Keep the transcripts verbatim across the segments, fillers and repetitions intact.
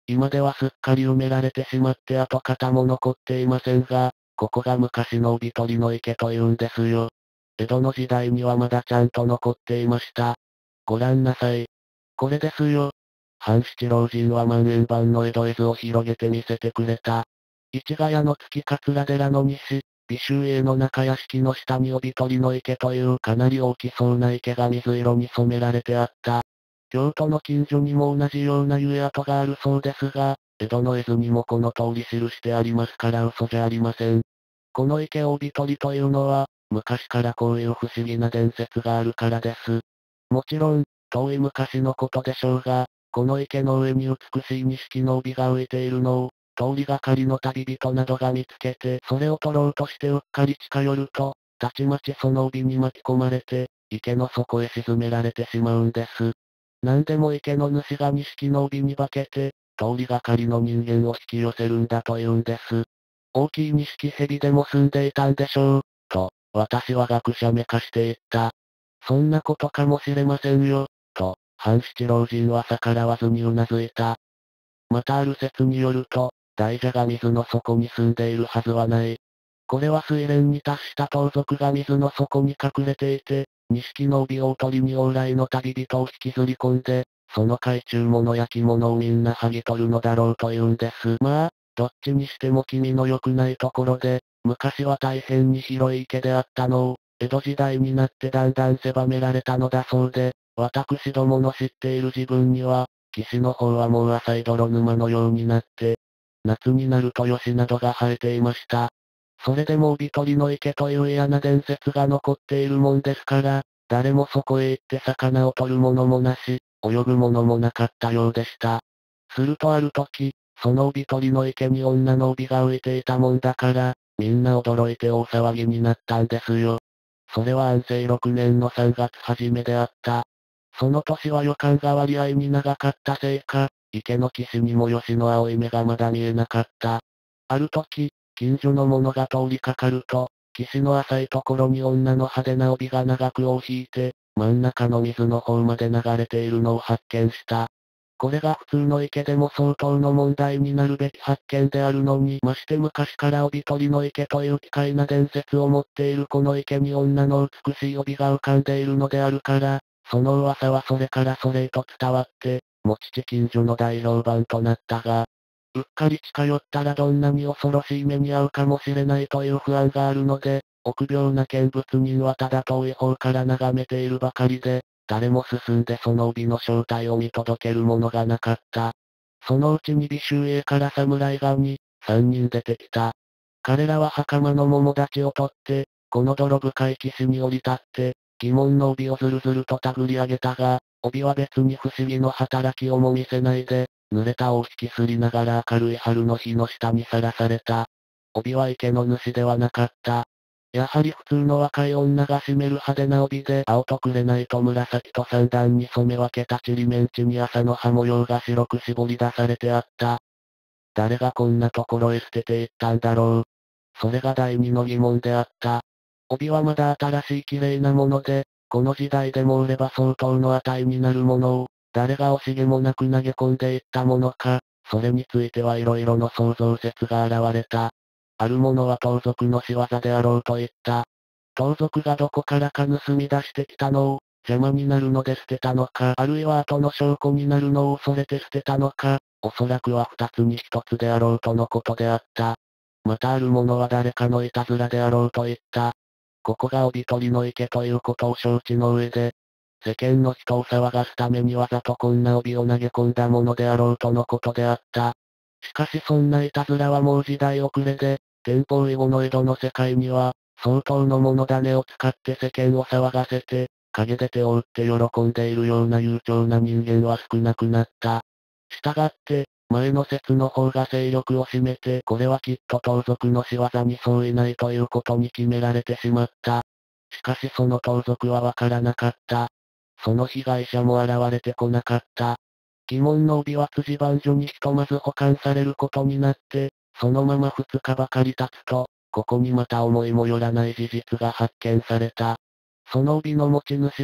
今ではすっかり埋められてしまって跡形も残っていませんが、ここが昔の帯取の池というんですよ。江戸の時代にはまだちゃんと残っていました。ご覧なさい。これですよ。半七老人は万円版の江戸絵図を広げて見せてくれた。市ヶ谷の月桂寺の西、美州営の中屋敷の下に帯取の池というかなり大きそうな池が水色に染められてあった。京都の近所にも同じような湯跡があるそうですが、江戸の絵図にもこの通り記してありますから嘘じゃありません。この池帯取というのは、昔からこういう不思議な伝説があるからです。もちろん、遠い昔のことでしょうが、この池の上に美しい錦の帯が浮いているのを、通りがかりの旅人などが見つけて、それを取ろうとしてうっかり近寄ると、たちまちその帯に巻き込まれて、池の底へ沈められてしまうんです。なんでも池の主が錦の帯に化けて、通りがかりの人間を引き寄せるんだというんです。大きい錦蛇でも住んでいたんでしょう、と、私は学者めかして言った。そんなことかもしれませんよ、と、半七老人は逆らわずにうなずいた。またある説によると、大蛇が水の底に住んでいるはずはない。これは水蓮に達した盗賊が水の底に隠れていて、錦の帯を取りに往来の旅人を引きずり込んで、その海中物や着物をみんな剥ぎ取るのだろうというんです。まあ、どっちにしても君の良くないところで、昔は大変に広い池であったのを、江戸時代になってだんだん狭められたのだそうで、私どもの知っている自分には、岸の方はもう浅い泥沼のようになって、夏になると吉などが生えていました。それでも帯取の池という嫌な伝説が残っているもんですから、誰もそこへ行って魚を取るものもなし、泳ぐものもなかったようでした。するとある時、その帯取の池に女の帯が浮いていたもんだから、みんな驚いて大騒ぎになったんですよ。それは安政ろくねんのさんがつ初めであった。その年は予感が割合に長かったせいか、池の岸にも吉の青い目がまだ見えなかった。ある時、近所の者が通りかかると、岸の浅いところに女の派手な帯が長く尾を引いて、真ん中の水の方まで流れているのを発見した。これが普通の池でも相当の問題になるべき発見であるのに、まして昔から帯取りの池という奇怪な伝説を持っているこの池に女の美しい帯が浮かんでいるのであるから、その噂はそれからそれへと伝わって、もちち近所の大評判となったが、うっかり近寄ったらどんなに恐ろしい目に遭うかもしれないという不安があるので、臆病な見物人はただ遠い方から眺めているばかりで、誰も進んでその帯の正体を見届けるものがなかった。そのうちに美州営から侍がに、三人出てきた。彼らは袴の桃立ちを取って、この泥深い岸に降り立って、疑問の帯をずるずると手繰り上げたが、帯は別に不思議の働きをも見せないで、濡れた尾を引きすりながら明るい春の日の下にさらされた。帯は池の主ではなかった。やはり普通の若い女が締める派手な帯で、青と紅と紫と三段に染め分けたちりめん地に麻の葉模様が白く絞り出されてあった。誰がこんなところへ捨てていったんだろう。それが第二の疑問であった。帯はまだ新しい綺麗なもので、この時代でも売れば相当の値になるものを、誰が惜しげもなく投げ込んでいったものか、それについてはいろいろの想像説が現れた。ある者は盗賊の仕業であろうと言った。盗賊がどこからか盗み出してきたのを、邪魔になるので捨てたのか、あるいは後の証拠になるのを恐れて捨てたのか、おそらくは二つに一つであろうとのことであった。またある者は誰かのいたずらであろうと言った。ここが帯取りの池ということを承知の上で、世間の人を騒がすためにわざとこんな帯を投げ込んだものであろうとのことであった。しかしそんないたずらはもう時代遅れで、天保以後の江戸の世界には、相当の物種を使って世間を騒がせて、陰で手を打って喜んでいるような悠長な人間は少なくなった。したがって、前の説の方が勢力を占めて、これはきっと盗賊の仕業に相違ないということに決められてしまった。しかしその盗賊はわからなかった。その被害者も現れてこなかった。疑問の帯は辻番所にひとまず保管されることになって、そのままふつかばかり経つと、ここにまた思いもよらない事実が発見された。その帯の持ち主は、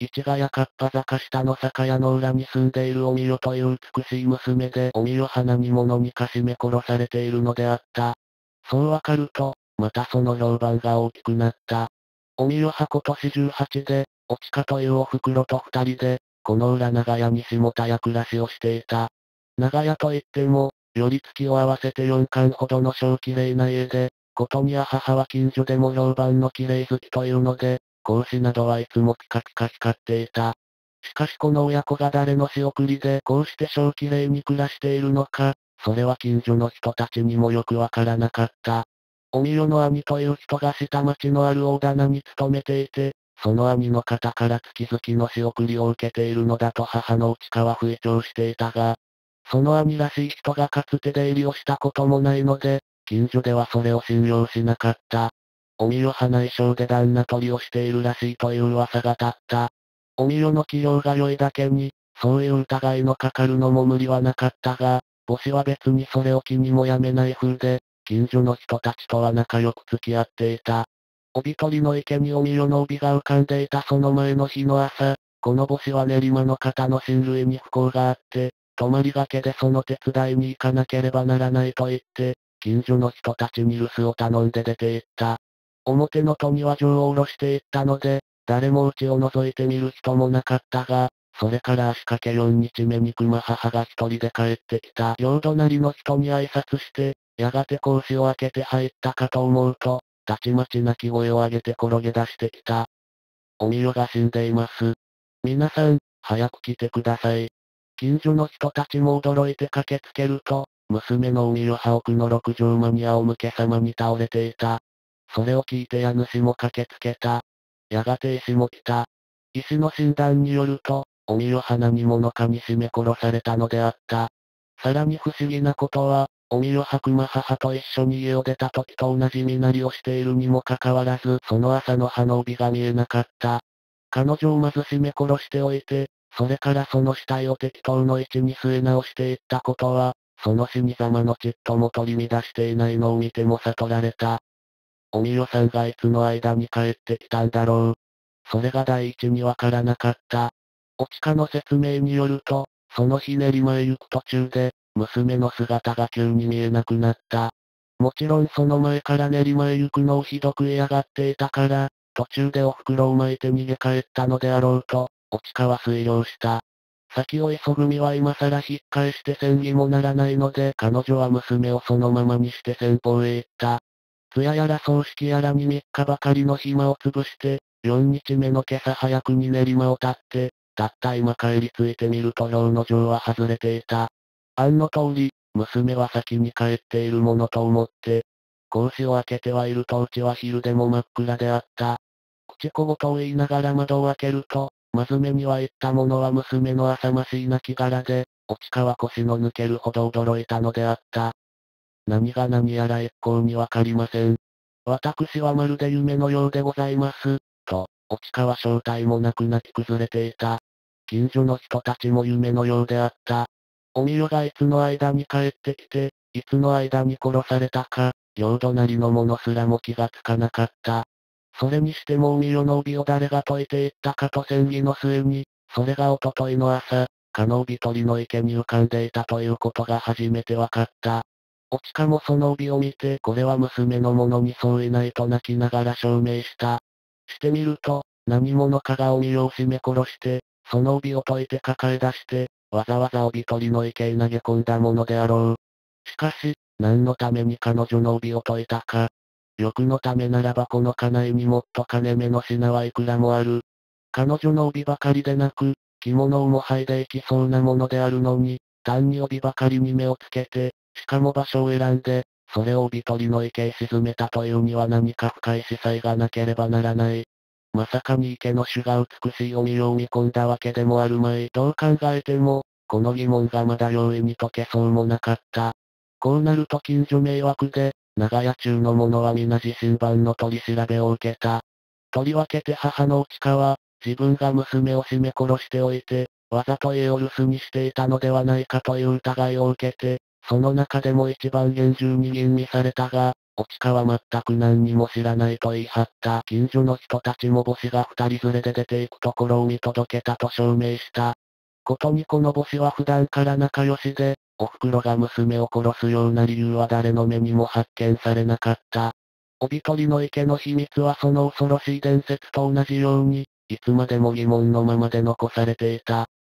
市ヶ谷かっぱ坂下の酒屋の裏に住んでいるおみよという美しい娘で、おみよ花に物にかしめ殺されているのであった。そうわかると、またその評判が大きくなった。おみよは今年じゅうはちで、おちかというお袋と二人で、この裏長屋に下田屋暮らしをしていた。長屋といっても、寄り付きを合わせてよんかんほどの小綺麗な家で、ことには母は近所でも評判の綺麗好きというので、格子などはいつもピカピカ光っていた。しかしこの親子が誰の仕送りでこうして小綺麗に暮らしているのか、それは近所の人たちにもよくわからなかった。おみよの兄という人が下町のある大棚に勤めていて、その兄の方から月々の仕送りを受けているのだと母の内川吹聴していたが、その兄らしい人がかつて出入りをしたこともないので、近所ではそれを信用しなかった。おみよは内緒で旦那取りをしているらしいという噂が立った。おみよの器量が良いだけに、そういう疑いのかかるのも無理はなかったが、母子は別にそれを気にもやめない風で、近所の人たちとは仲良く付き合っていた。帯取りの池におみよの帯が浮かんでいたその前の日の朝、この母子は練馬の方の親類に不幸があって、泊まりがけでその手伝いに行かなければならないと言って、近所の人たちに留守を頼んで出て行った。表の戸には錠を下ろしていったので、誰も家を覗いてみる人もなかったが、それから足掛けよんにちめに熊母が一人で帰ってきた両隣の人に挨拶して、やがて格子を開けて入ったかと思うと、たちまち泣き声を上げて転げ出してきた。おみよが死んでいます。皆さん、早く来てください。近所の人たちも驚いて駆けつけると、娘のおみよは奥の六畳間に仰向け様に倒れていた。それを聞いて家主も駆けつけた。やがて医師も来た。医師の診断によると、おみよは何者かに絞め殺されたのであった。さらに不思議なことは、おみよは熊母と一緒に家を出た時と同じ身なりをしているにもかかわらず、その朝の葉の帯が見えなかった。彼女をまず絞め殺しておいて、それからその死体を適当の位置に据え直していったことは、その死に様のちっとも取り乱していないのを見ても悟られた。おみよさんがいつの間に帰ってきたんだろう。それが第一にわからなかった。おちかの説明によると、その日練馬へ行く途中で、娘の姿が急に見えなくなった。もちろんその前から練馬へ行くのをひどく嫌がっていたから、途中でお袋を巻いて逃げ帰ったのであろうと、おちかは推量した。先を急ぐ身は今更引っ返して戦議もならないので、彼女は娘をそのままにして先方へ行った。通夜やら葬式やらにみっかばかりの暇を潰して、よっかめの今朝早くに練馬を立って、たった今帰り着いてみると表の錠は外れていた。案の通り、娘は先に帰っているものと思って、格子を開けてはいるとうちは昼でも真っ暗であった。口小言を言いながら窓を開けると、まず目には言ったものは娘の浅ましい亡骸で、おちかは腰の抜けるほど驚いたのであった。何が何やら一向にわかりません。私はまるで夢のようでございます。と、おちかは正体もなく泣き崩れていた。近所の人たちも夢のようであった。おみよがいつの間に帰ってきて、いつの間に殺されたか、両隣の者すらも気がつかなかった。それにしてもおみよの帯を誰が解いていったかと戦議の末に、それがおとといの朝、かの帯取りの池に浮かんでいたということが初めてわかった。おちかもその帯を見てこれは娘のものに相違ないと泣きながら証明した。してみると、何者かがおみよを絞め殺して、その帯を解いて抱え出して、わざわざ帯取りの池へ投げ込んだものであろう。しかし、何のために彼女の帯を解いたか。欲のためならばこの家内にもっと金目の品はいくらもある。彼女の帯ばかりでなく、着物をも剥いでいきそうなものであるのに、単に帯ばかりに目をつけて、しかも場所を選んで、それを帯取りの池へ沈めたというには何か深い司祭がなければならない。まさかに池の主が美しいおみよを見込んだわけでもあるまい。どう考えても、この疑問がまだ容易に解けそうもなかった。こうなると近所迷惑で、長屋中の者は皆自身番の取り調べを受けた。とりわけて母の内川は、自分が娘を絞め殺しておいて、わざと家を留守にしていたのではないかという疑いを受けて、その中でも一番厳重に吟味されたが、 おちかは全く何にも知らないと言い張った近所の人たちも母子が二人連れで出て行くところを見届けたと証明した。ことにこの母子は普段から仲良しで、お袋が娘を殺すような理由は誰の目にも発見されなかった。帯取の池の秘密はその恐ろしい伝説と同じように、いつまでも疑問のままで残されていた。